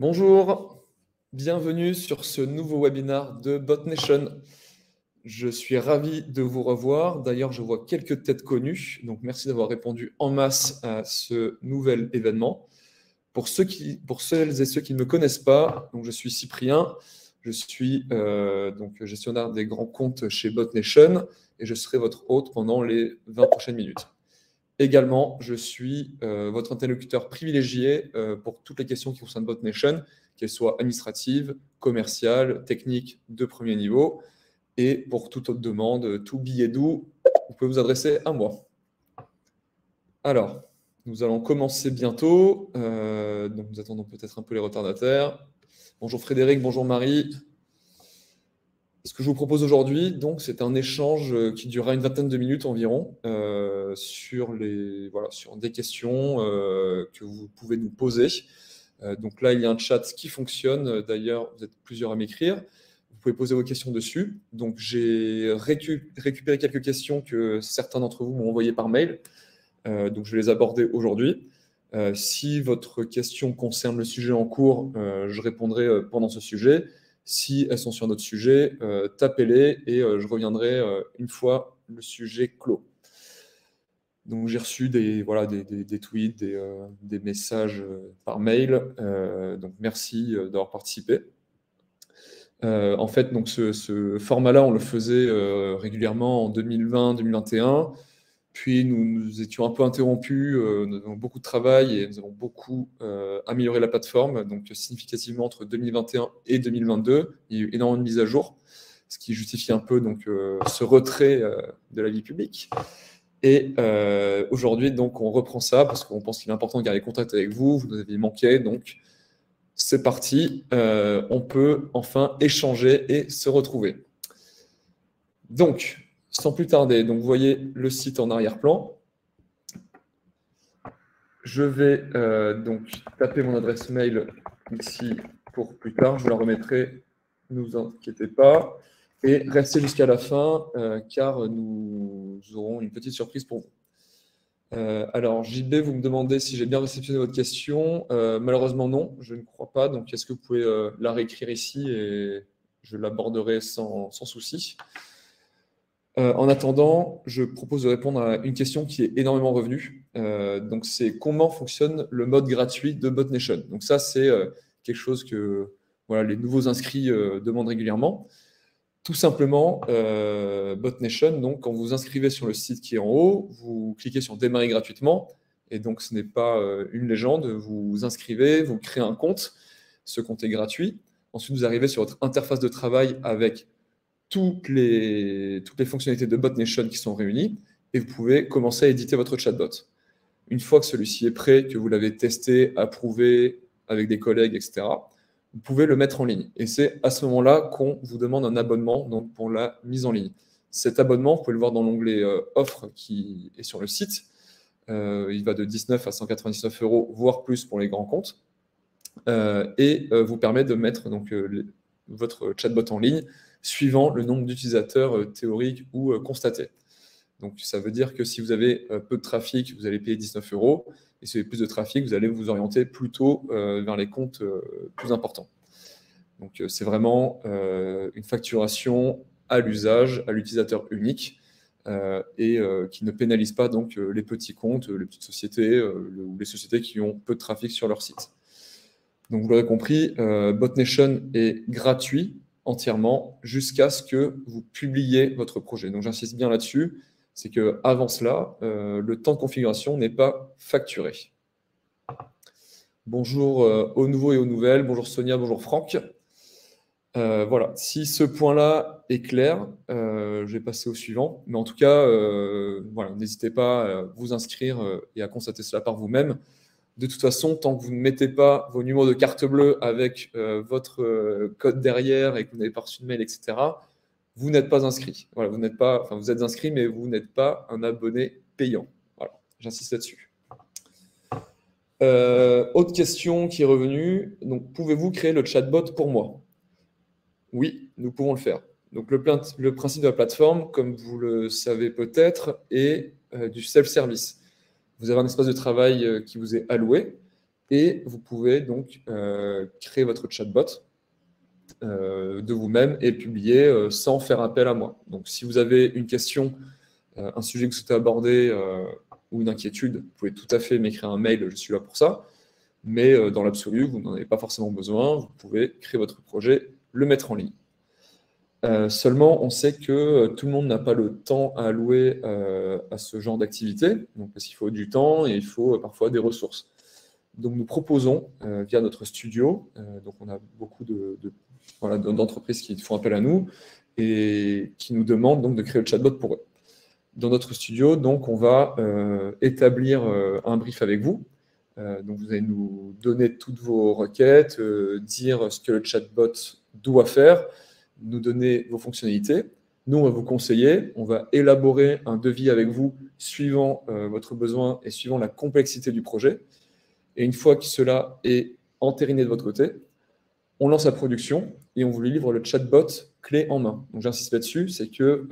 Bonjour, bienvenue sur ce nouveau webinaire de BotNation. Je suis ravi de vous revoir. D'ailleurs, je vois quelques têtes connues, donc merci d'avoir répondu en masse à ce nouvel événement. Pour celles et ceux qui ne me connaissent pas, donc je suis Cyprien, je suis donc gestionnaire des grands comptes chez BotNation et je serai votre hôte pendant les 20 prochaines minutes. Également, je suis votre interlocuteur privilégié pour toutes les questions qui concernent BotNation, qu'elles soient administratives, commerciales, techniques de premier niveau. Et pour toute autre demande, tout billet doux, vous pouvez vous adresser à moi. Alors, nous allons commencer bientôt. Donc, nous attendons peut-être un peu les retardataires. Bonjour Frédéric, bonjour Marie. Ce que je vous propose aujourd'hui, donc, c'est un échange qui durera une vingtaine de minutes environ sur des questions que vous pouvez nous poser. Donc là, il y a un chat qui fonctionne. D'ailleurs, vous êtes plusieurs à m'écrire. Vous pouvez poser vos questions dessus. Donc, j'ai récupéré quelques questions que certains d'entre vous m'ont envoyées par mail. Donc, je vais les aborder aujourd'hui. Si votre question concerne le sujet en cours, je répondrai pendant ce sujet. Si elles sont sur notre sujet, tapez-les et je reviendrai une fois le sujet clos. Donc, j'ai reçu des tweets, des messages par mail. Donc, merci d'avoir participé. En fait, donc ce format-là, on le faisait régulièrement en 2020-2021. Puis, nous étions un peu interrompus, nous avons beaucoup de travail et nous avons beaucoup amélioré la plateforme. Donc, significativement, entre 2021 et 2022, il y a eu énormément de mises à jour, ce qui justifie un peu donc, ce retrait de la vie publique. Et aujourd'hui, donc, on reprend ça parce qu'on pense qu'il est important de garder contact avec vous. Vous nous avez manqué, donc c'est parti. On peut enfin échanger et se retrouver. Donc, sans plus tarder, donc vous voyez le site en arrière-plan. Je vais donc taper mon adresse mail ici pour plus tard. Je vous la remettrai, ne vous inquiétez pas. Et restez jusqu'à la fin, car nous aurons une petite surprise pour vous. Alors, JB, vous me demandez si j'ai bien réceptionné votre question. Malheureusement, non, je ne crois pas. Donc, est-ce que vous pouvez la réécrire ici et je l'aborderai sans souci. En attendant, je propose de répondre à une question qui est énormément revenue. Donc, c'est comment fonctionne le mode gratuit de BotNation. Donc, ça, c'est quelque chose que les nouveaux inscrits demandent régulièrement. Tout simplement, BotNation, donc, quand vous vous inscrivez sur le site qui est en haut, vous cliquez sur « Démarrer gratuitement ». Et donc, ce n'est pas une légende. Vous vous inscrivez, vous créez un compte. Ce compte est gratuit. Ensuite, vous arrivez sur votre interface de travail avec toutes les fonctionnalités de BotNation qui sont réunies et vous pouvez commencer à éditer votre chatbot. Une fois que celui-ci est prêt, que vous l'avez testé, approuvé avec des collègues, etc., vous pouvez le mettre en ligne. Et c'est à ce moment-là qu'on vous demande un abonnement donc pour la mise en ligne. Cet abonnement, vous pouvez le voir dans l'onglet Offre qui est sur le site. Il va de 19 à 199 €, voire plus pour les grands comptes. Et vous permet de mettre donc, votre chatbot en ligne suivant le nombre d'utilisateurs théoriques ou constatés. Donc, ça veut dire que si vous avez peu de trafic, vous allez payer 19 €. Et si vous avez plus de trafic, vous allez vous orienter plutôt vers les comptes plus importants. Donc, c'est vraiment une facturation à l'usage, à l'utilisateur unique et qui ne pénalise pas donc, les petits comptes, les petites sociétés ou les sociétés qui ont peu de trafic sur leur site. Donc, vous l'aurez compris, BotNation est gratuit entièrement jusqu'à ce que vous publiez votre projet. Donc, j'insiste bien là-dessus, c'est qu'avant cela, le temps de configuration n'est pas facturé. Bonjour aux nouveaux et aux nouvelles. Bonjour Sonia, bonjour Franck. Voilà, si ce point-là est clair, je vais passer au suivant. Mais en tout cas, n'hésitez pas à vous inscrire et à constater cela par vous-même. De toute façon, tant que vous ne mettez pas vos numéros de carte bleue avec votre code derrière et que vous n'avez pas reçu de mail, etc., vous n'êtes pas inscrit. Voilà, vous êtes inscrit, mais vous n'êtes pas un abonné payant. Voilà, j'insiste là-dessus. Autre question qui est revenue. Donc, pouvez-vous créer le chatbot pour moi? Oui, nous pouvons le faire. Donc, le principe de la plateforme, comme vous le savez peut-être, est du self-service. Vous avez un espace de travail qui vous est alloué Et vous pouvez donc créer votre chatbot de vous-même et le publier sans faire appel à moi. Donc, si vous avez une question, un sujet que vous souhaitez aborder ou une inquiétude, vous pouvez tout à fait m'écrire un mail, je suis là pour ça. Mais dans l'absolu, vous n'en avez pas forcément besoin. Vous pouvez créer votre projet, le mettre en ligne. Seulement, on sait que tout le monde n'a pas le temps à allouer à ce genre d'activité, parce qu'il faut du temps et il faut parfois des ressources. Donc, nous proposons via notre studio, donc on a beaucoup d'entreprises qui font appel à nous et qui nous demandent donc de créer le chatbot pour eux. Dans notre studio, donc, on va établir un brief avec vous. Donc, vous allez nous donner toutes vos requêtes, dire ce que le chatbot doit faire, nous donner vos fonctionnalités. Nous, on va vous conseiller, on va élaborer un devis avec vous suivant votre besoin et suivant la complexité du projet. Et une fois que cela est entériné de votre côté, on lance la production et on vous livre le chatbot clé en main. Donc j'insiste là-dessus, c'est que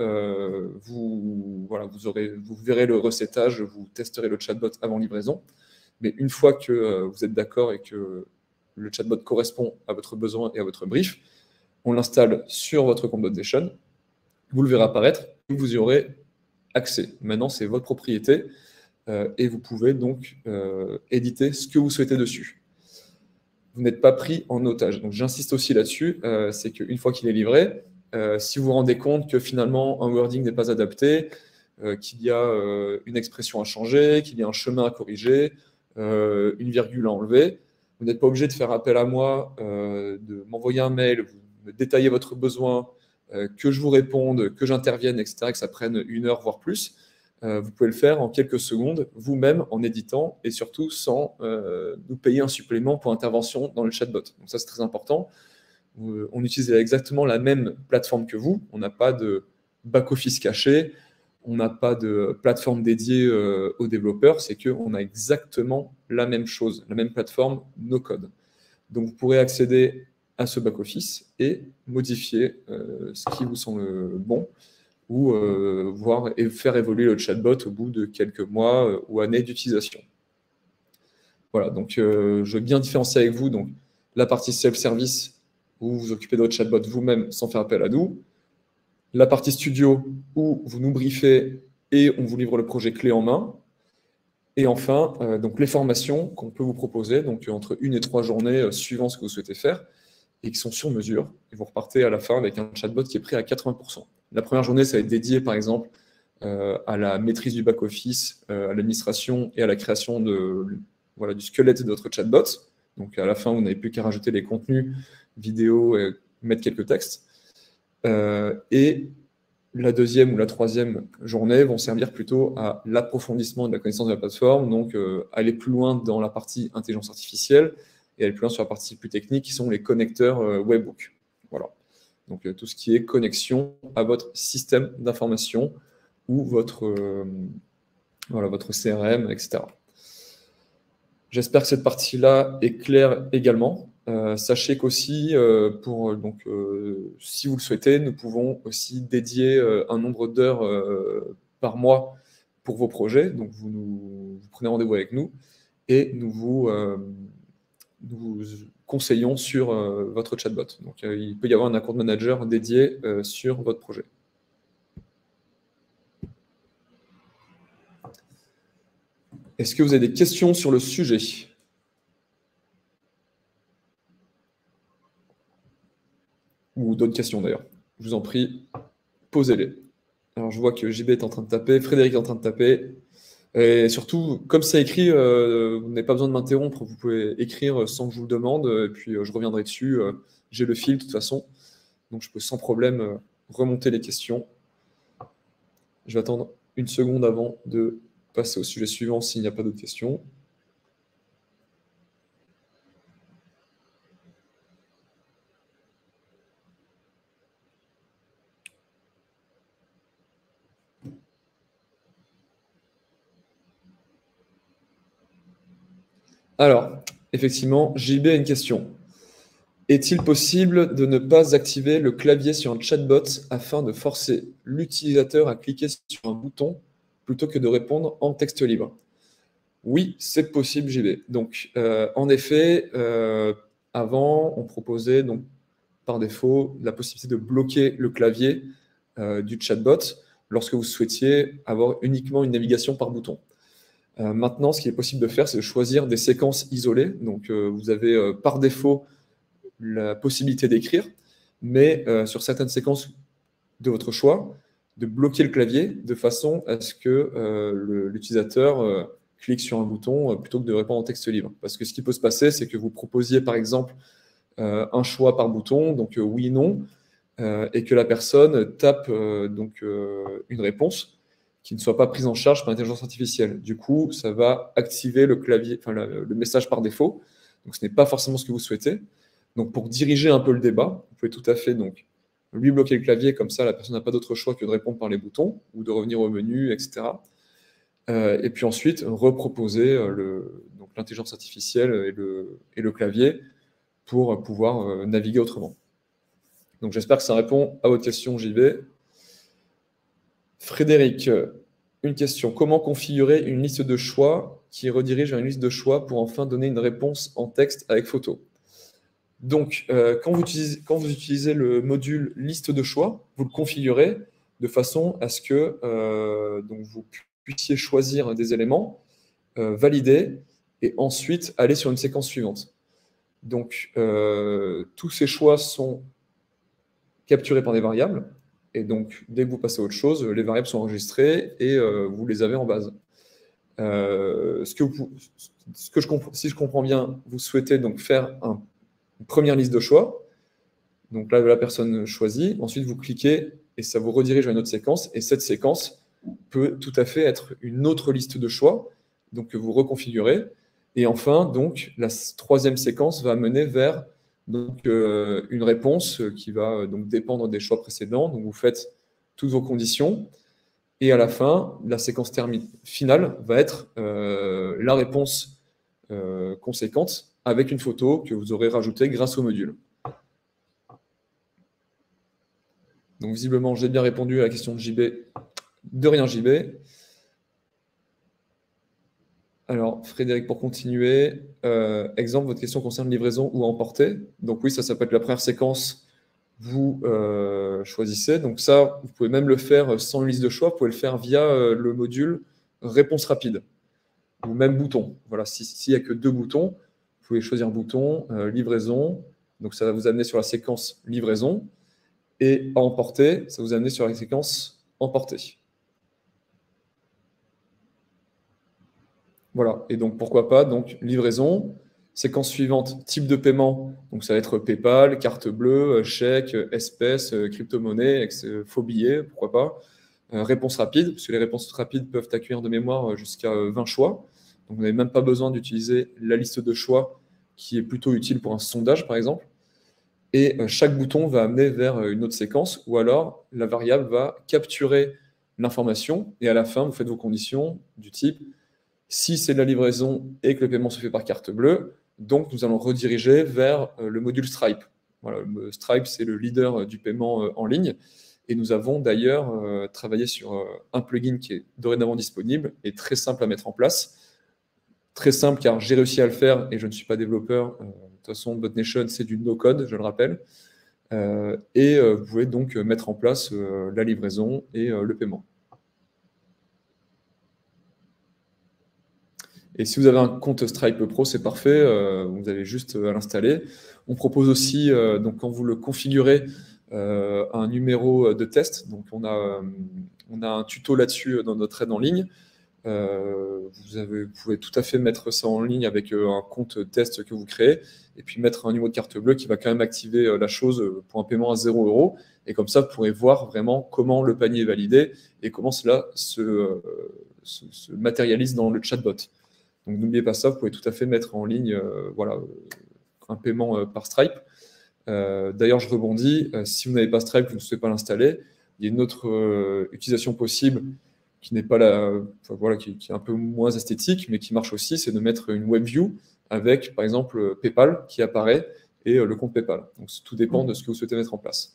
vous verrez le recettage, vous testerez le chatbot avant livraison. Mais une fois que vous êtes d'accord et que le chatbot correspond à votre besoin et à votre brief, on l'installe sur votre compte Botnation, vous le verrez apparaître, et vous y aurez accès. Maintenant, c'est votre propriété et vous pouvez donc éditer ce que vous souhaitez dessus. Vous n'êtes pas pris en otage. Donc j'insiste aussi là-dessus, c'est qu'une fois qu'il est livré, si vous vous rendez compte que finalement un wording n'est pas adapté, qu'il y a une expression à changer, qu'il y a un chemin à corriger, une virgule à enlever, vous n'êtes pas obligé de faire appel à moi, de m'envoyer un mail, vous me détaillez votre besoin, que je vous réponde, que j'intervienne, etc., que ça prenne 1 heure, voire plus. Vous pouvez le faire en quelques secondes, vous-même, en éditant, et surtout sans nous payer un supplément pour intervention dans le chatbot. Donc ça, c'est très important. On utilise exactement la même plateforme que vous. On n'a pas de back-office caché, on n'a pas de plateforme dédiée aux développeurs, c'est qu'on a exactement la même chose, la même plateforme, no code. Donc vous pourrez accéder à ce back-office et modifier ce qui vous semble bon, ou voir et faire évoluer le chatbot au bout de quelques mois ou années d'utilisation. Voilà, donc je veux bien différencier avec vous donc, la partie self-service, où vous vous occupez de votre chatbot vous-même sans faire appel à nous, la partie studio, où vous nous briefez et on vous livre le projet clé en main, et enfin, donc les formations qu'on peut vous proposer, donc entre 1 et 3 journées suivant ce que vous souhaitez faire, et qui sont sur mesure, et vous repartez à la fin avec un chatbot qui est prêt à 80%. La première journée, ça va être dédié, par exemple, à la maîtrise du back-office, à l'administration et à la création du squelette de votre chatbot. Donc, à la fin, vous n'avez plus qu'à rajouter les contenus, vidéos, et mettre quelques textes. Et la deuxième ou la troisième journée vont servir plutôt à l'approfondissement de la connaissance de la plateforme, donc aller plus loin dans la partie intelligence artificielle et aller plus loin sur la partie plus technique qui sont les connecteurs webhook. Voilà. Donc tout ce qui est connexion à votre système d'information ou votre CRM, etc. J'espère que cette partie-là est claire également. Sachez qu'aussi, si vous le souhaitez, nous pouvons aussi dédier un nombre d'heures par mois pour vos projets. Donc, vous prenez rendez-vous avec nous et nous vous conseillons sur votre chatbot. Donc, il peut y avoir un account manager dédié sur votre projet. Est-ce que vous avez des questions sur le sujet ? Ou d'autres questions d'ailleurs. Je vous en prie, posez-les. Alors, je vois que JB est en train de taper, Frédéric est en train de taper. Et surtout, comme c'est écrit, vous n'avez pas besoin de m'interrompre, vous pouvez écrire sans que je vous le demande, et puis je reviendrai dessus. J'ai le fil de toute façon, donc je peux sans problème remonter les questions. Je vais attendre 1 seconde avant de passer au sujet suivant s'il n'y a pas d'autres questions. Alors, effectivement, JB a une question. Est-il possible de ne pas activer le clavier sur un chatbot afin de forcer l'utilisateur à cliquer sur un bouton plutôt que de répondre en texte libre? Oui, c'est possible, JB. Donc, en effet, avant, on proposait donc, par défaut la possibilité de bloquer le clavier du chatbot lorsque vous souhaitiez avoir uniquement une navigation par bouton. Maintenant, ce qui est possible de faire, c'est de choisir des séquences isolées. Donc, vous avez par défaut la possibilité d'écrire, mais sur certaines séquences de votre choix, de bloquer le clavier de façon à ce que l'utilisateur clique sur un bouton plutôt que de répondre en texte libre. Parce que ce qui peut se passer, c'est que vous proposiez par exemple un choix par bouton, donc oui, non, et que la personne tape une réponse qui ne soit pas prise en charge par l'intelligence artificielle. Du coup, ça va activer le clavier, enfin le message par défaut. Donc, ce n'est pas forcément ce que vous souhaitez. Donc, pour diriger un peu le débat, vous pouvez tout à fait donc lui bloquer le clavier, comme ça, la personne n'a pas d'autre choix que de répondre par les boutons ou de revenir au menu, etc. Et puis ensuite, reproposer l'intelligence artificielle et le clavier pour pouvoir naviguer autrement. Donc, j'espère que ça répond à votre question, JB. Frédéric, une question. Comment configurer une liste de choix qui redirige à une liste de choix pour enfin donner une réponse en texte avec photo? Donc, quand vous utilisez le module liste de choix, vous le configurez de façon à ce que donc vous puissiez choisir des éléments, valider, et ensuite aller sur une séquence suivante. Donc, tous ces choix sont capturés par des variables. Et donc, dès que vous passez à autre chose, les variables sont enregistrées et vous les avez en base. Si je comprends bien, vous souhaitez donc faire une première liste de choix. Donc là, la personne choisit. Ensuite, vous cliquez et ça vous redirige à une autre séquence. Et cette séquence peut tout à fait être une autre liste de choix, donc que vous reconfigurez. Et enfin, donc, la troisième séquence va mener vers une réponse qui va donc dépendre des choix précédents. Donc, vous faites toutes vos conditions. Et à la fin, la séquence finale va être la réponse conséquente avec une photo que vous aurez rajoutée grâce au module. Donc, visiblement, j'ai bien répondu à la question de JB. De rien, JB. Alors, Frédéric, pour continuer, exemple, votre question concerne livraison ou emporter. Donc oui, ça peut être la première séquence, vous choisissez. Donc ça, vous pouvez même le faire sans une liste de choix, vous pouvez le faire via le module réponse rapide, ou même bouton. Voilà, s'il n'y a que deux boutons, vous pouvez choisir bouton, livraison. Donc ça va vous amener sur la séquence livraison. Et à emporter, ça vous amener sur la séquence emporter. Voilà, et donc pourquoi pas, donc livraison, séquence suivante, type de paiement, donc ça va être PayPal, carte bleue, chèque, espèce, crypto-monnaie, faux billets, pourquoi pas. Réponse rapide, parce que les réponses rapides peuvent accueillir de mémoire jusqu'à 20 choix, donc vous n'avez même pas besoin d'utiliser la liste de choix qui est plutôt utile pour un sondage par exemple. Et chaque bouton va amener vers une autre séquence, ou alors la variable va capturer l'information, et à la fin, vous faites vos conditions du type si c'est de la livraison et que le paiement se fait par carte bleue, donc nous allons rediriger vers le module Stripe. Voilà, le Stripe, c'est le leader du paiement en ligne. Et nous avons d'ailleurs travaillé sur un plugin qui est dorénavant disponible et très simple à mettre en place. Très simple car j'ai réussi à le faire et je ne suis pas développeur. De toute façon, BotNation, c'est du no-code, je le rappelle. Vous pouvez donc mettre en place la livraison et le paiement. Et si vous avez un compte Stripe Pro, c'est parfait, vous avez juste à l'installer. On propose aussi, donc quand vous le configurez, un numéro de test. Donc on a un tuto là-dessus dans notre aide en ligne. Vous pouvez tout à fait mettre ça en ligne avec un compte test que vous créez et puis mettre un numéro de carte bleue qui va quand même activer la chose pour un paiement à 0 €. Et comme ça, vous pourrez voir vraiment comment le panier est validé et comment cela se matérialise dans le chatbot. Donc n'oubliez pas ça, vous pouvez tout à fait mettre en ligne un paiement par Stripe. D'ailleurs, je rebondis, si vous n'avez pas Stripe, vous ne souhaitez pas l'installer, il y a une autre utilisation possible qui n'est pas qui est un peu moins esthétique, mais qui marche aussi, c'est de mettre une WebView avec, par exemple, PayPal qui apparaît et le compte PayPal. Donc tout dépend de ce que vous souhaitez mettre en place.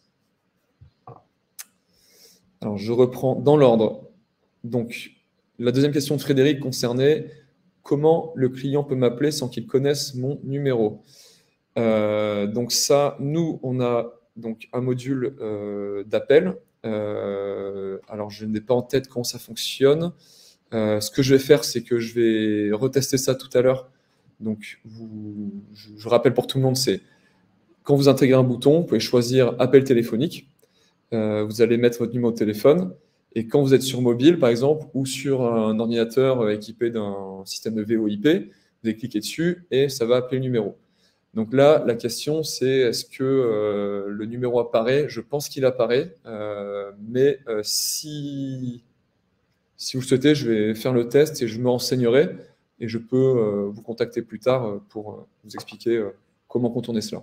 Alors, je reprends dans l'ordre. Donc, la deuxième question de Frédéric concernait comment le client peut m'appeler sans qu'il connaisse mon numéro? Donc ça, nous, on a donc un module d'appel. Alors, je n'ai pas en tête comment ça fonctionne. Ce que je vais faire, c'est que je vais retester ça tout à l'heure. Donc, je rappelle pour tout le monde, c'est quand vous intégrez un bouton, vous pouvez choisir appel téléphonique. Vous allez mettre votre numéro de téléphone. Et quand vous êtes sur mobile, par exemple, ou sur un ordinateur équipé d'un système de VoIP, vous allez cliquer dessus et ça va appeler le numéro. Donc là, la question, c'est est-ce que le numéro apparaît? Je pense qu'il apparaît, mais si vous le souhaitez, je vais faire le test et je me renseignerai et je peux vous contacter plus tard pour vous expliquer comment contourner cela.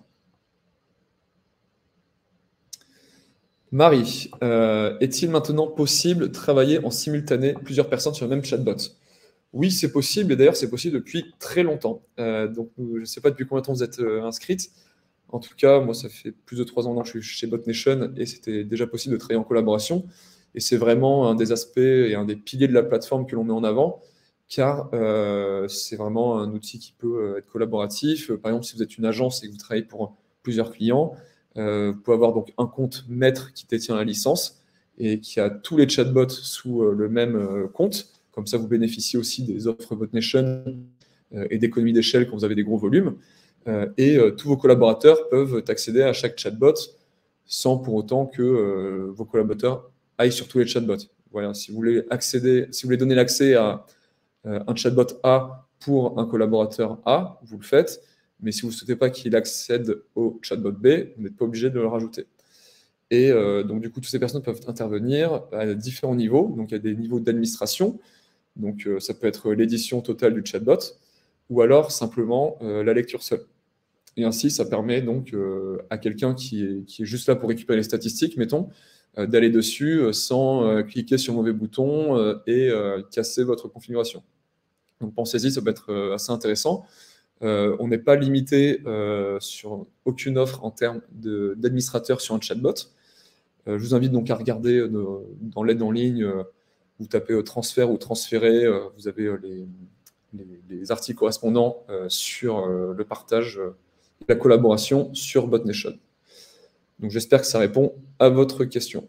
Marie, est-il maintenant possible de travailler en simultané plusieurs personnes sur le même chatbot? Oui, c'est possible, et d'ailleurs, c'est possible depuis très longtemps. Donc, je ne sais pas depuis combien de temps vous êtes inscrite. En tout cas, moi, ça fait plus de 3 ans que je suis chez BotNation, et c'était déjà possible de travailler en collaboration. Et c'est vraiment un des aspects et un des piliers de la plateforme que l'on met en avant, car c'est vraiment un outil qui peut être collaboratif. Par exemple, si vous êtes une agence et que vous travaillez pour plusieurs clients, vous pouvez avoir donc un compte maître qui détient la licence et qui a tous les chatbots sous le même compte. Comme ça, vous bénéficiez aussi des offres BotNation et d'économies d'échelle quand vous avez des gros volumes. Et tous vos collaborateurs peuvent accéder à chaque chatbot sans pour autant que vos collaborateurs aillent sur tous les chatbots. Voilà, si vous voulez donner l'accès à un chatbot A pour un collaborateur A, vous le faites. Mais si vous ne souhaitez pas qu'il accède au chatbot B, vous n'êtes pas obligé de le rajouter. Et donc, du coup, toutes ces personnes peuvent intervenir à différents niveaux. Donc, il y a des niveaux d'administration. Donc, ça peut être l'édition totale du chatbot ou alors simplement la lecture seule. Et ainsi, ça permet donc à quelqu'un qui est juste là pour récupérer les statistiques, mettons, d'aller dessus sans cliquer sur mauvais bouton et casser votre configuration. Donc, pensez-y, ça peut être assez intéressant. On n'est pas limité sur aucune offre en termes d'administrateur sur un chatbot. Je vous invite donc à regarder dans l'aide en ligne, vous tapez transfert ou transférer, vous avez les articles correspondants sur le partage et la collaboration sur BotNation. Donc j'espère que ça répond à votre question.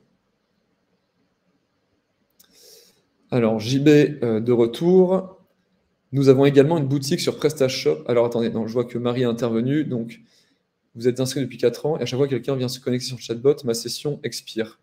Alors JB de retour. Nous avons également une boutique sur PrestaShop. Alors attendez, non, je vois que Marie est intervenue. Donc vous êtes inscrit depuis 4 ans et à chaque fois que quelqu'un vient se connecter sur le chatbot, ma session expire.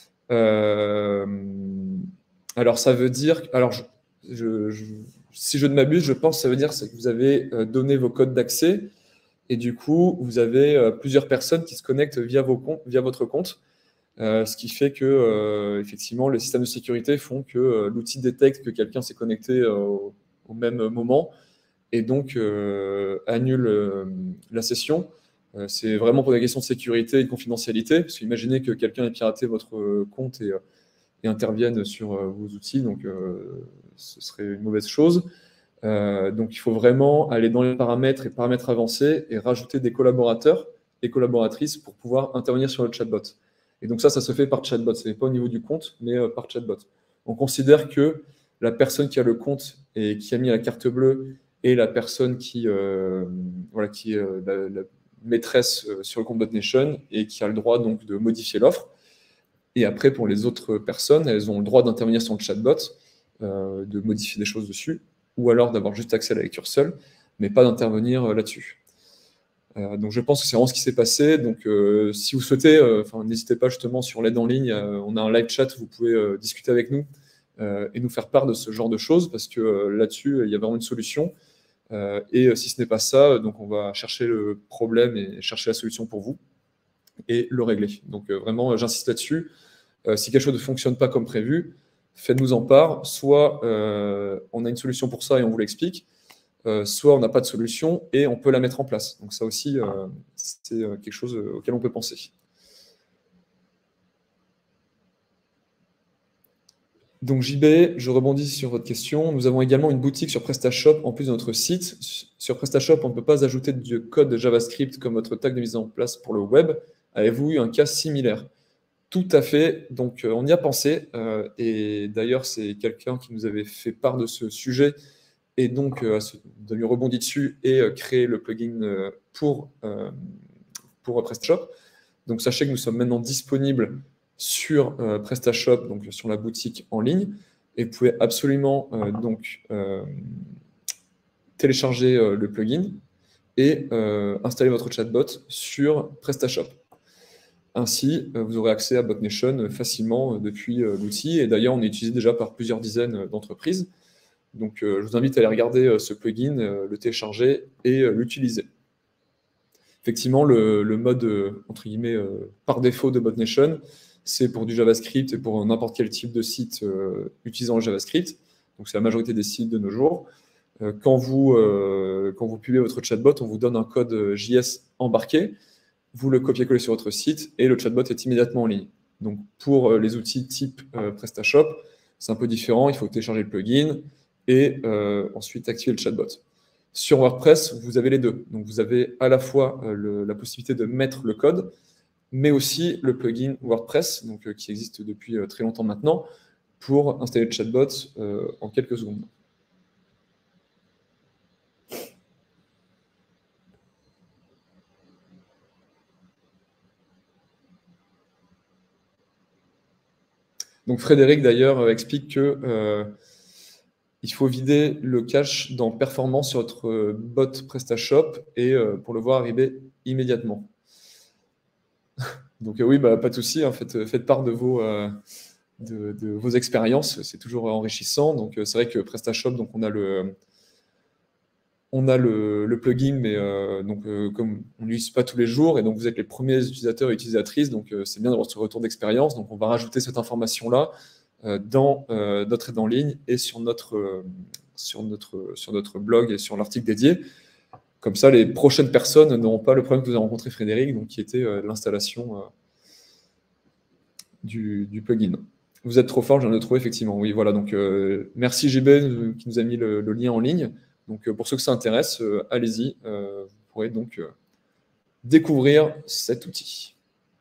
Alors ça veut dire, alors si je ne m'abuse, je pense que ça veut dire que vous avez donné vos codes d'accès et du coup vous avez plusieurs personnes qui se connectent via votre compte, ce qui fait que effectivement les systèmes de sécurité font que l'outil détecte que quelqu'un s'est connecté au même moment et donc annule la session. C'est vraiment pour des questions de sécurité et de confidentialité, parce qu'imaginez que quelqu'un ait piraté votre compte et intervienne sur vos outils, donc ce serait une mauvaise chose. Donc il faut vraiment aller dans les paramètres et paramètres avancés et rajouter des collaborateurs et collaboratrices pour pouvoir intervenir sur le chatbot. Et donc ça se fait par chatbot, ce n'est pas au niveau du compte, mais par chatbot. On considère que la personne qui a le compte et qui a mis la carte bleue et la personne qui est la maîtresse sur le compte BotNation et qui a le droit donc de modifier l'offre. Et après, pour les autres personnes, elles ont le droit d'intervenir sur le chatbot, de modifier des choses dessus, ou alors d'avoir juste accès à la lecture seule, mais pas d'intervenir là-dessus. Donc je pense que c'est vraiment ce qui s'est passé. Donc si vous souhaitez, n'hésitez pas justement sur l'aide en ligne, on a un live chat, vous pouvez discuter avec nous et nous faire part de ce genre de choses, parce que là-dessus, il y a vraiment une solution. Et si ce n'est pas ça, donc on va chercher le problème et chercher la solution pour vous et le régler. Donc vraiment, j'insiste là-dessus. Si quelque chose ne fonctionne pas comme prévu, faites-nous en part. Soit on a une solution pour ça et on vous l'explique, soit on n'a pas de solution et on peut la mettre en place. Donc ça aussi, c'est quelque chose auquel on peut penser. Donc JB, je rebondis sur votre question. Nous avons également une boutique sur PrestaShop en plus de notre site. Sur PrestaShop, on ne peut pas ajouter de code JavaScript comme votre tag de mise en place pour le web. Avez-vous eu un cas similaire? Tout à fait. Donc on y a pensé. Et d'ailleurs, c'est quelqu'un qui nous avait fait part de ce sujet et donc de lui rebondir dessus et créer le plugin pour PrestaShop. Donc sachez que nous sommes maintenant disponibles sur PrestaShop, donc sur la boutique en ligne, et vous pouvez absolument télécharger le plugin et installer votre chatbot sur PrestaShop. Ainsi, vous aurez accès à BotNation facilement depuis l'outil. Et d'ailleurs, on est utilisé déjà par plusieurs dizaines d'entreprises. Donc, je vous invite à aller regarder ce plugin, le télécharger et l'utiliser. Effectivement, le mode, entre guillemets, par défaut de BotNation, c'est pour du JavaScript et pour n'importe quel type de site utilisant le JavaScript. Donc, c'est la majorité des sites de nos jours. Quand vous publiez votre chatbot, on vous donne un code JS embarqué. Vous le copiez-collez sur votre site et le chatbot est immédiatement en ligne. Donc, pour les outils type PrestaShop, c'est un peu différent. Il faut télécharger le plugin et ensuite activer le chatbot. Sur WordPress, vous avez les deux. Donc, vous avez à la fois la possibilité de mettre le code, mais aussi le plugin WordPress, donc, qui existe depuis très longtemps maintenant, pour installer le chatbot en quelques secondes. Donc Frédéric, d'ailleurs, explique que il faut vider le cache dans Performance sur votre bot PrestaShop et pour le voir arriver immédiatement. Donc oui, pas de souci, hein, faites part de vos expériences, c'est toujours enrichissant. Donc c'est vrai que PrestaShop, donc on a le plugin, mais comme on ne l'utilise pas tous les jours, et donc vous êtes les premiers utilisateurs et utilisatrices, donc c'est bien d'avoir ce retour d'expérience. Donc on va rajouter cette information-là dans notre aide en ligne et sur notre blog et sur l'article dédié. Comme ça, les prochaines personnes n'auront pas le problème que vous avez rencontré, Frédéric, donc qui était l'installation du plugin. Vous êtes trop fort, je viens de le trouver, effectivement. Oui, voilà. Donc, merci GB qui nous a mis le lien en ligne. Donc, pour ceux que ça intéresse, allez-y. Vous pourrez donc découvrir cet outil.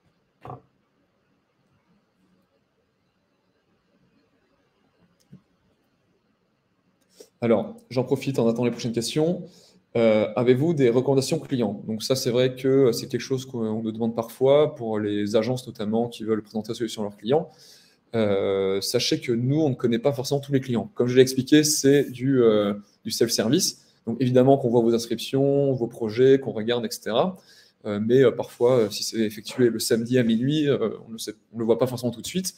Alors, j'en profite en attendant les prochaines questions. Avez-vous des recommandations clients? Donc ça, c'est vrai que c'est quelque chose qu'on me demande parfois pour les agences notamment qui veulent présenter la solution à leurs clients. Sachez que nous, on ne connaît pas forcément tous les clients. Comme je l'ai expliqué, c'est du self-service. Donc évidemment qu'on voit vos inscriptions, vos projets, qu'on regarde, etc. Mais parfois, si c'est effectué le samedi à minuit, on ne le voit pas forcément tout de suite.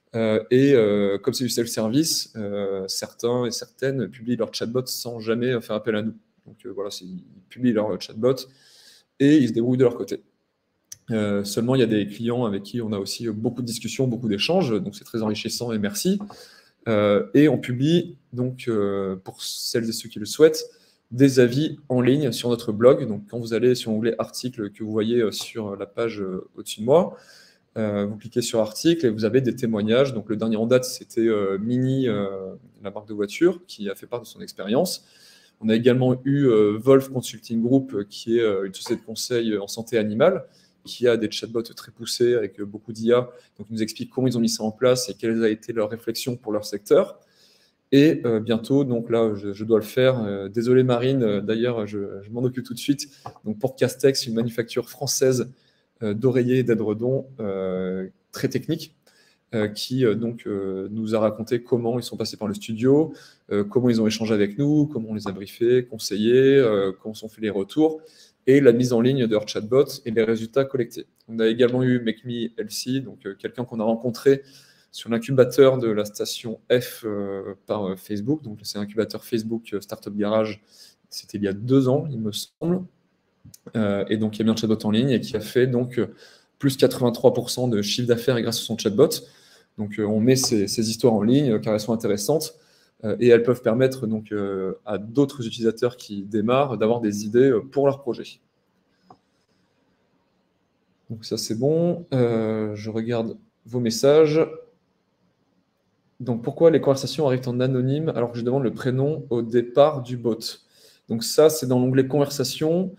Comme c'est du self-service, certains et certaines publient leur chatbot sans jamais faire appel à nous. Donc voilà, ils publient leur chatbot et ils se débrouillent de leur côté. Seulement, il y a des clients avec qui on a aussi beaucoup de discussions, beaucoup d'échanges, donc c'est très enrichissant et merci. Et on publie, donc, pour celles et ceux qui le souhaitent, des avis en ligne sur notre blog. Donc, quand vous allez sur l'onglet articles que vous voyez sur la page au-dessus de moi, vous cliquez sur article et vous avez des témoignages. Donc, le dernier en date, c'était Mini, la marque de voiture, qui a fait part de son expérience. On a également eu Wolf Consulting Group, qui est une société de conseil en santé animale, qui a des chatbots très poussés avec beaucoup d'IA. Donc, ils nous expliquent comment ils ont mis ça en place et quelles a été leur réflexion pour leur secteur. Et bientôt, donc là, je dois le faire. Désolé Marine, d'ailleurs, je m'en occupe tout de suite. Donc, pour Castex, une manufacture française d'oreillers et d'edredons très technique, qui nous a raconté comment ils sont passés par le studio, comment ils ont échangé avec nous, comment on les a briefés, conseillés, comment sont fait les retours, et la mise en ligne de leur chatbot et les résultats collectés. On a également eu MakeMeLC, donc quelqu'un qu'on a rencontré sur l'incubateur de la station F par Facebook. Donc c'est l'incubateur Facebook Startup Garage, c'était il y a 2 ans, il me semble. Et donc, il y a mis un chatbot en ligne et qui a fait donc plus 83% de chiffre d'affaires grâce à son chatbot. Donc, on met ces histoires en ligne car elles sont intéressantes et elles peuvent permettre donc à d'autres utilisateurs qui démarrent d'avoir des idées pour leur projet. Donc, ça, c'est bon. Je regarde vos messages. Donc, pourquoi les conversations arrivent en anonyme alors que je demande le prénom au départ du bot? Donc, ça, c'est dans l'onglet conversation.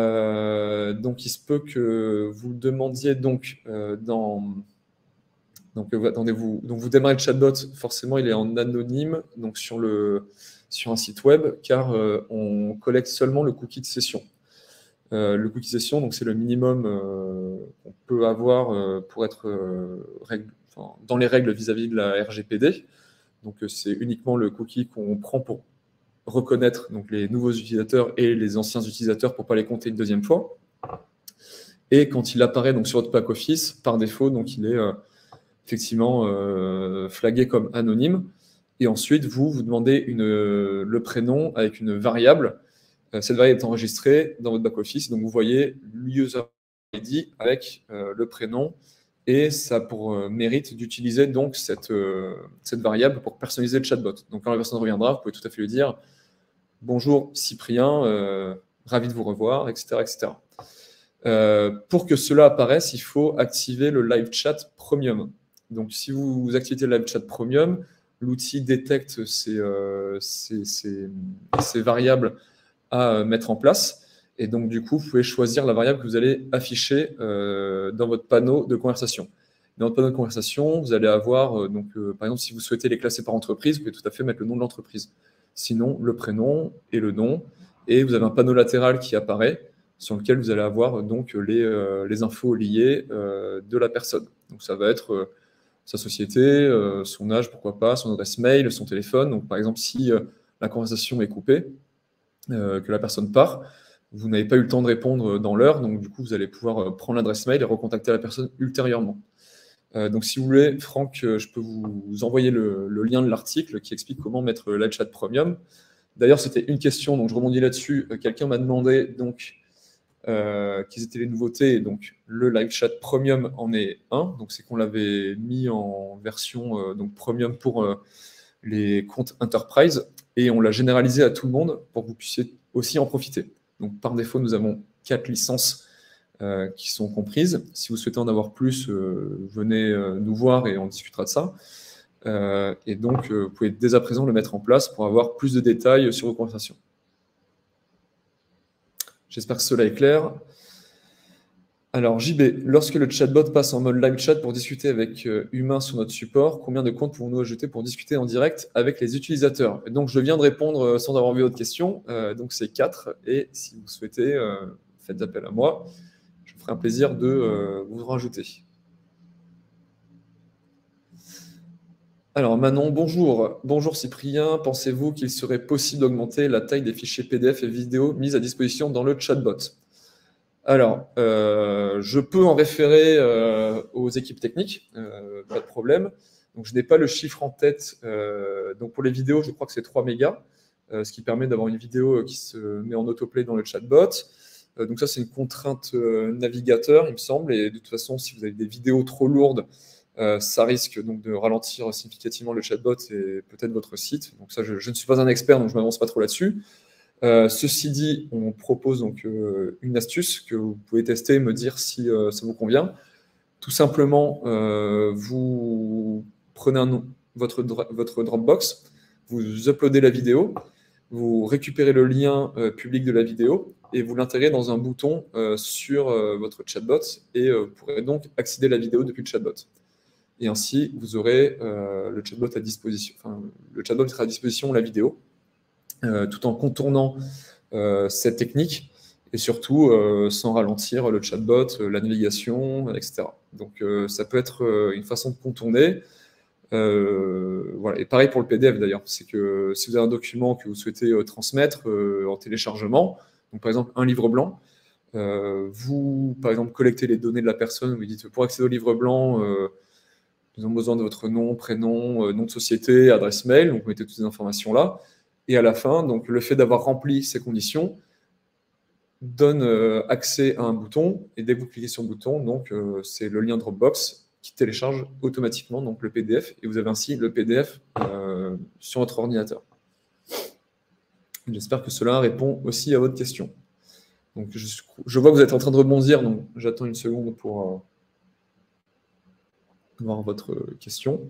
Donc, il se peut que vous demandiez donc dans Donc, attendez-vous. Donc, vous démarrez le chatbot, forcément, il est en anonyme donc sur un site web, car on collecte seulement le cookie de session. Le cookie de session, donc c'est le minimum qu'on peut avoir pour être dans les règles vis-à-vis de la RGPD. Donc, c'est uniquement le cookie qu'on prend pour reconnaître donc, les nouveaux utilisateurs et les anciens utilisateurs pour ne pas les compter une deuxième fois. Et quand il apparaît donc, sur votre pack office, par défaut, donc, il est effectivement flagué comme anonyme. Et ensuite, vous demandez le prénom avec une variable. Cette variable est enregistrée dans votre back-office. Donc, vous voyez l'user ID avec le prénom. Et ça a pour mérite d'utiliser donc cette variable pour personnaliser le chatbot. Donc, quand la personne reviendra, vous pouvez tout à fait lui dire « Bonjour Cyprien, ravi de vous revoir », etc. etc. Pour que cela apparaisse, il faut activer le live chat premium. Donc, si vous activez le live chat premium, l'outil détecte ces variables à mettre en place. Et donc, du coup, vous pouvez choisir la variable que vous allez afficher dans votre panneau de conversation. Dans votre panneau de conversation, vous allez avoir, par exemple, si vous souhaitez les classer par entreprise, vous pouvez tout à fait mettre le nom de l'entreprise. Sinon, le prénom et le nom. Et vous avez un panneau latéral qui apparaît, sur lequel vous allez avoir donc les infos liées de la personne. Donc, ça va être sa société, son âge, pourquoi pas, son adresse mail, son téléphone. Donc, par exemple, si la conversation est coupée, que la personne part, vous n'avez pas eu le temps de répondre dans l'heure, donc du coup, vous allez pouvoir prendre l'adresse mail et recontacter la personne ultérieurement. Donc, si vous voulez, Franck, je peux vous envoyer le lien de l'article qui explique comment mettre le live chat premium. D'ailleurs, c'était une question, donc je rebondis là-dessus. Quelqu'un m'a demandé donc quelles étaient les nouveautés. Donc, le live chat premium en est un. Donc, c'est qu'on l'avait mis en version donc premium pour les comptes enterprise et on l'a généralisé à tout le monde pour que vous puissiez aussi en profiter. Donc, par défaut, nous avons 4 licences qui sont comprises. Si vous souhaitez en avoir plus, venez nous voir et on discutera de ça. Et donc, vous pouvez dès à présent le mettre en place pour avoir plus de détails sur vos conversations. J'espère que cela est clair. Alors, JB, lorsque le chatbot passe en mode live chat pour discuter avec humain sur notre support, combien de comptes pouvons-nous ajouter pour discuter en direct avec les utilisateurs? Et donc, je viens de répondre sans avoir vu votre question. Donc, c'est 4. Et si vous souhaitez, faites appel à moi. Je me ferai un plaisir de vous rajouter. Alors, Manon, bonjour. Bonjour Cyprien. Pensez-vous qu'il serait possible d'augmenter la taille des fichiers PDF et vidéos mis à disposition dans le chatbot? Alors, je peux en référer aux équipes techniques, pas de problème. Donc, je n'ai pas le chiffre en tête. Donc, pour les vidéos, je crois que c'est 3 mégas, ce qui permet d'avoir une vidéo qui se met en autoplay dans le chatbot. Donc, ça, c'est une contrainte navigateur, il me semble. Et de toute façon, si vous avez des vidéos trop lourdes, ça risque donc de ralentir significativement le chatbot et peut-être votre site. Donc, ça, je ne suis pas un expert, donc je ne m'avance pas trop là-dessus. Ceci dit, on propose donc une astuce que vous pouvez tester et me dire si ça vous convient. Tout simplement, vous prenez votre Dropbox, vous uploadez la vidéo, vous récupérez le lien public de la vidéo et vous l'intégrez dans un bouton sur votre chatbot et vous pourrez donc accéder à la vidéo depuis le chatbot. Et ainsi, vous aurez le chatbot à disposition. Enfin, le chatbot mettra à disposition la vidéo. Tout en contournant cette technique et surtout sans ralentir le chatbot, la navigation, etc. Donc ça peut être une façon de contourner. Voilà. Et pareil pour le PDF d'ailleurs, c'est que si vous avez un document que vous souhaitez transmettre en téléchargement, donc par exemple un livre blanc, vous par exemple collectez les données de la personne, vous dites pour accéder au livre blanc, nous avons besoin de votre nom, prénom, nom de société, adresse mail, donc vous mettez toutes ces informations là. Et à la fin, donc, le fait d'avoir rempli ces conditions donne accès à un bouton. Et dès que vous cliquez sur le bouton, donc, c'est le lien Dropbox qui télécharge automatiquement donc, le PDF. Et vous avez ainsi le PDF sur votre ordinateur. J'espère que cela répond aussi à votre question. Donc, je vois que vous êtes en train de rebondir, donc j'attends une seconde pour voir votre question.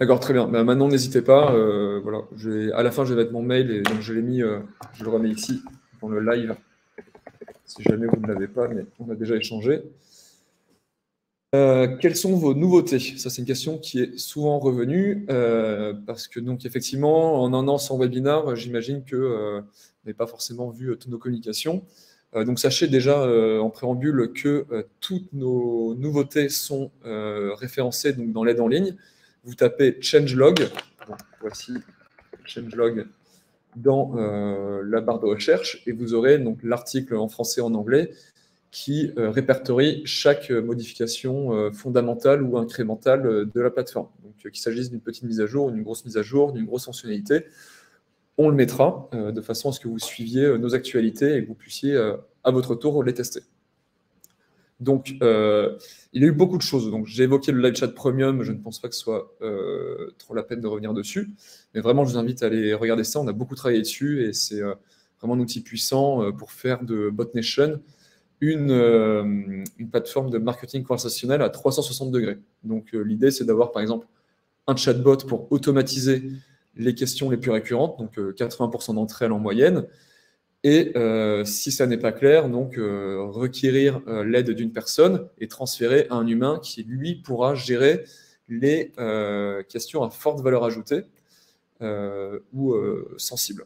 D'accord, très bien. Bah, maintenant, n'hésitez pas. Voilà, à la fin, je vais mettre mon mail et donc je l'ai mis, je le remets ici dans le live. Si jamais vous ne l'avez pas, mais on a déjà échangé. Quelles sont vos nouveautés? Ça, c'est une question qui est souvent revenue parce que, donc, effectivement, en un an sans webinar, j'imagine que vous n'avez pas forcément vu toutes nos communications. Donc, sachez déjà en préambule que toutes nos nouveautés sont référencées donc, dans l'aide en ligne. Vous tapez changelog. Donc, voici changelog dans la barre de recherche et vous aurez donc l'article en français et en anglais qui répertorie chaque modification fondamentale ou incrémentale de la plateforme. Donc, qu'il s'agisse d'une petite mise à jour, d'une grosse mise à jour, d'une grosse fonctionnalité, on le mettra de façon à ce que vous suiviez nos actualités et que vous puissiez à votre tour les tester. Donc, il y a eu beaucoup de choses. Donc, j'ai évoqué le live chat premium. Je ne pense pas que ce soit trop la peine de revenir dessus. Mais vraiment, je vous invite à aller regarder ça. On a beaucoup travaillé dessus et c'est vraiment un outil puissant pour faire de BotNation une plateforme de marketing conversationnel à 360 degrés. Donc, l'idée, c'est d'avoir, par exemple, un chatbot pour automatiser les questions les plus récurrentes, donc 80% d'entre elles en moyenne. Et si ça n'est pas clair, donc requérir l'aide d'une personne et transférer à un humain qui, lui, pourra gérer les questions à forte valeur ajoutée ou sensibles.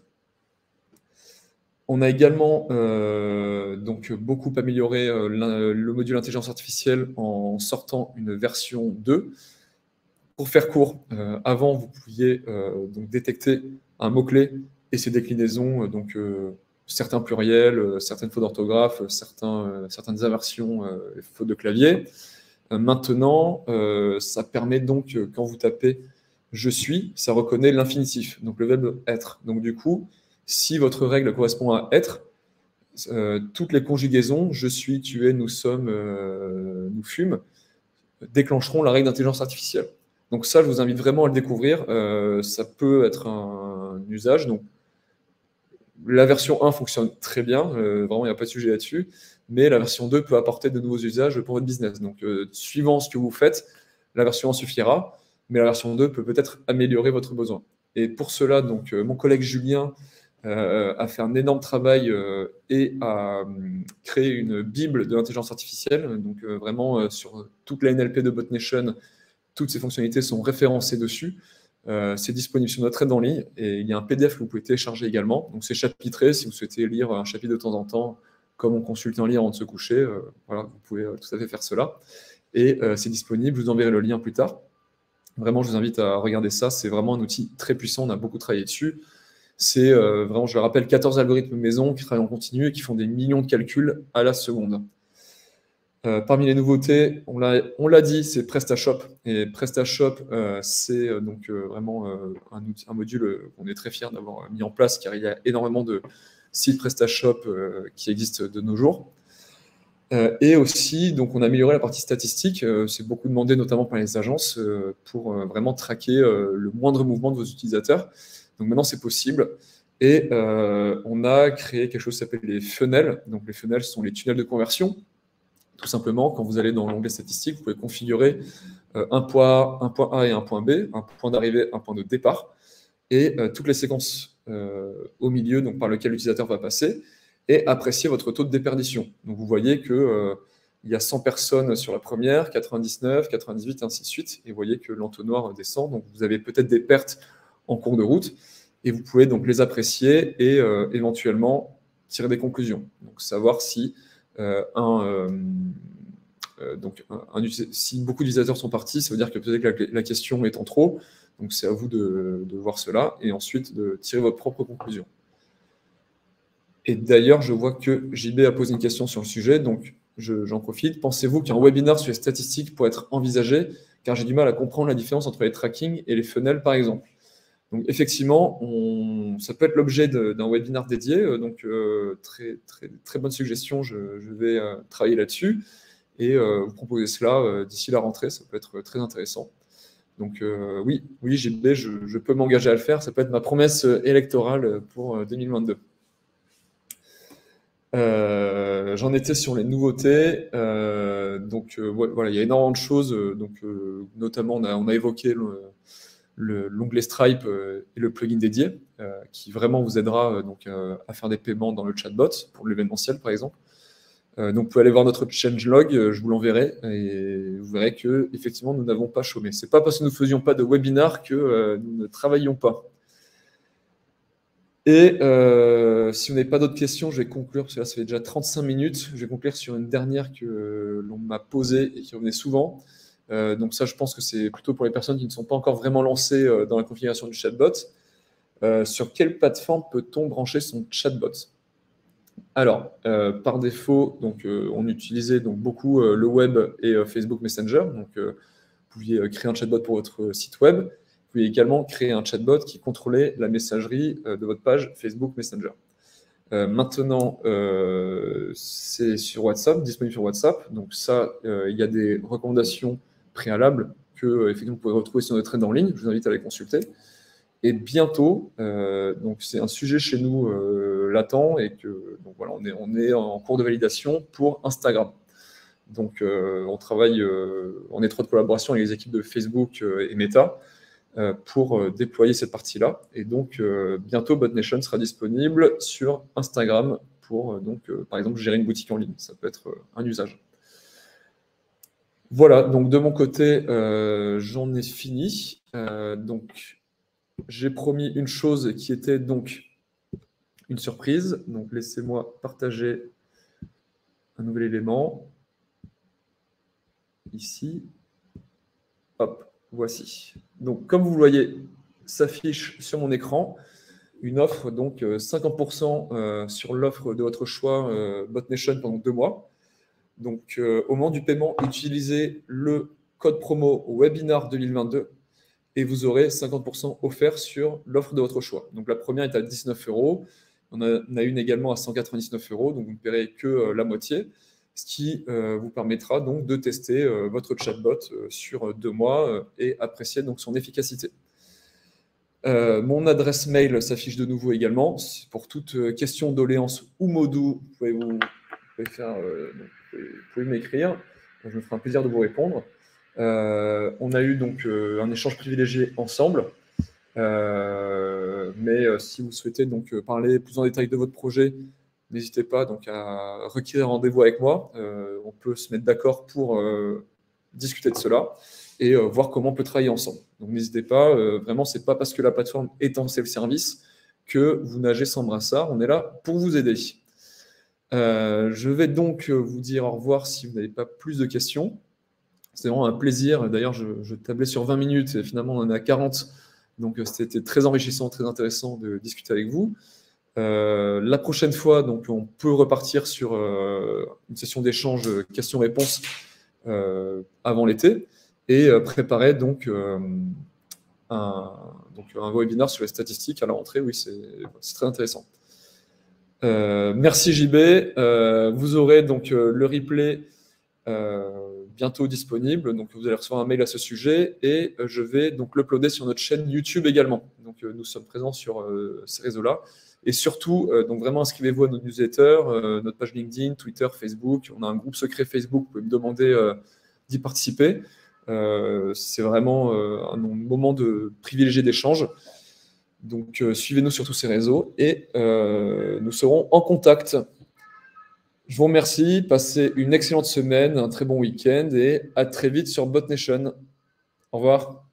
On a également donc beaucoup amélioré le module intelligence artificielle en sortant une version 2. Pour faire court, avant, vous pouviez donc détecter un mot-clé et ses déclinaisons, donc certains pluriels, certaines fautes d'orthographe, certaines inversions, fautes de clavier. Maintenant, ça permet donc, quand vous tapez « je suis », ça reconnaît l'infinitif, donc le verbe « être ». Donc du coup, si votre règle correspond à « être », toutes les conjugaisons « je suis »,« tu es »,« nous sommes »,« nous fûmes » déclencheront la règle d'intelligence artificielle. Donc ça, je vous invite vraiment à le découvrir. Ça peut être un usage. Donc, la version 1 fonctionne très bien. Vraiment, il n'y a pas de sujet là-dessus. Mais la version 2 peut apporter de nouveaux usages pour votre business. Donc, suivant ce que vous faites, la version 1 suffira. Mais la version 2 peut peut-être améliorer votre besoin. Et pour cela, donc, mon collègue Julien a fait un énorme travail et a créé une bible de l'intelligence artificielle. Donc, vraiment, sur toute la NLP de BotNation, toutes ces fonctionnalités sont référencées dessus. C'est disponible sur notre aide en ligne et il y a un PDF que vous pouvez télécharger également. Donc, c'est chapitré. Si vous souhaitez lire un chapitre de temps en temps, comme on consulte un livre avant de se coucher, voilà, vous pouvez tout à fait faire cela. Et c'est disponible. Je vous enverrai le lien plus tard. Vraiment, je vous invite à regarder ça. C'est vraiment un outil très puissant. On a beaucoup travaillé dessus. C'est vraiment, je le rappelle, 14 algorithmes maison qui travaillent en continu et qui font des millions de calculs à la seconde. Parmi les nouveautés, on l'a dit, c'est PrestaShop. Et PrestaShop, c'est donc vraiment un module qu'on est très fiers d'avoir mis en place, car il y a énormément de sites PrestaShop qui existent de nos jours. Et aussi, donc, on a amélioré la partie statistique. C'est beaucoup demandé, notamment par les agences, pour vraiment traquer le moindre mouvement de vos utilisateurs. Donc maintenant, c'est possible. Et on a créé quelque chose qui s'appelle les funnels. Donc les funnels sont les tunnels de conversion. Tout simplement, quand vous allez dans l'onglet statistique, vous pouvez configurer un point A et un point B, un point d'arrivée, un point de départ, et toutes les séquences au milieu donc, par lesquelles l'utilisateur va passer, et apprécier votre taux de déperdition. Donc vous voyez qu'il y a 100 personnes sur la première, 99, 98, et ainsi de suite, et vous voyez que l'entonnoir descend. Donc vous avez peut-être des pertes en cours de route, et vous pouvez donc les apprécier et éventuellement tirer des conclusions. Donc savoir si si beaucoup d'utilisateurs sont partis, ça veut dire que peut-être que la question est en trop. Donc c'est à vous de voir cela et ensuite de tirer votre propre conclusion. Et d'ailleurs, je vois que JB a posé une question sur le sujet, donc j'en profite. Pensez-vous qu'un webinar sur les statistiques pourrait être envisagé? Car j'ai du mal à comprendre la différence entre les tracking et les funnels, par exemple. Donc effectivement, ça peut être l'objet d'un webinar dédié, donc très bonne suggestion, je vais travailler là-dessus et vous proposer cela d'ici la rentrée, ça peut être très intéressant. Donc oui, JB, je peux m'engager à le faire, ça peut être ma promesse électorale pour 2022. J'en étais sur les nouveautés, donc voilà, il y a énormément de choses, donc notamment on a évoqué l'onglet Stripe et le plugin dédié qui vraiment vous aidera à faire des paiements dans le chatbot pour l'événementiel, par exemple. Donc, vous pouvez aller voir notre changelog, je vous l'enverrai, et vous verrez qu'effectivement, nous n'avons pas chômé. Ce n'est pas parce que nous ne faisions pas de webinar que nous ne travaillions pas. Et si vous n'avez pas d'autres questions, je vais conclure, parce que là, ça fait déjà 35 minutes. Je vais conclure sur une dernière que l'on m'a posée et qui revenait souvent. Donc ça, je pense que c'est plutôt pour les personnes qui ne sont pas encore vraiment lancées dans la configuration du chatbot. Sur quelle plateforme peut-on brancher son chatbot? Alors, par défaut, on utilisait beaucoup le web et Facebook Messenger. Donc, vous pouviez créer un chatbot pour votre site web. Vous pouvez également créer un chatbot qui contrôlait la messagerie de votre page Facebook Messenger. Maintenant, c'est sur WhatsApp, disponible sur WhatsApp. Donc ça, il y a des recommandations préalables que effectivement, vous pouvez retrouver sur notre aide en ligne. Je vous invite à les consulter. Et bientôt, donc c'est un sujet chez nous latent et que donc voilà, on est en cours de validation pour Instagram. Donc on travaille en étroite collaboration avec les équipes de Facebook et Meta pour déployer cette partie-là. Et donc bientôt, BotNation sera disponible sur Instagram pour par exemple gérer une boutique en ligne. Ça peut être un usage. Voilà, donc de mon côté, j'en ai fini. Donc j'ai promis une chose qui était donc une surprise. Donc, laissez-moi partager un nouvel élément. Ici. Hop, voici. Donc, comme vous le voyez, s'affiche sur mon écran une offre, donc 50% sur l'offre de votre choix BotNation pendant 2 mois. Donc, au moment du paiement, utilisez le code promo Webinar 2022. Et vous aurez 50% offert sur l'offre de votre choix. Donc la première est à 19 €. On a une également à 199 €, donc vous ne paierez que la moitié, ce qui vous permettra donc de tester votre chatbot sur 2 mois et apprécier donc son efficacité. Mon adresse mail s'affiche de nouveau également. Pour toute question, doléance ou mot doux, vous pouvez m'écrire. Je me ferai un plaisir de vous répondre. On a eu donc un échange privilégié ensemble, mais si vous souhaitez donc parler plus en détail de votre projet, n'hésitez pas donc à requérir rendez-vous avec moi. On peut se mettre d'accord pour discuter de cela et voir comment on peut travailler ensemble. Donc n'hésitez pas, vraiment, c'est pas parce que la plateforme est en self-service que vous nagez sans brassard. On est là pour vous aider. Je vais donc vous dire au revoir si vous n'avez pas plus de questions. C'est vraiment un plaisir. D'ailleurs, je tablais sur 20 minutes et finalement, on en est à 40. Donc, c'était très enrichissant, très intéressant de discuter avec vous. La prochaine fois, donc, on peut repartir sur une session d'échange questions-réponses avant l'été et préparer donc, un webinaire sur les statistiques à la rentrée. Oui, c'est très intéressant. Merci JB. Vous aurez donc le replay bientôt disponible, donc vous allez recevoir un mail à ce sujet et je vais donc l'uploader sur notre chaîne YouTube également. Donc nous sommes présents sur ces réseaux-là et surtout donc vraiment inscrivez-vous à notre newsletter, notre page LinkedIn, Twitter, Facebook. On a un groupe secret Facebook, vous pouvez me demander d'y participer. C'est vraiment un moment de privilégié d'échange. Donc suivez-nous sur tous ces réseaux et nous serons en contact. Je vous remercie, passez une excellente semaine, un très bon week-end et à très vite sur BotNation. Au revoir.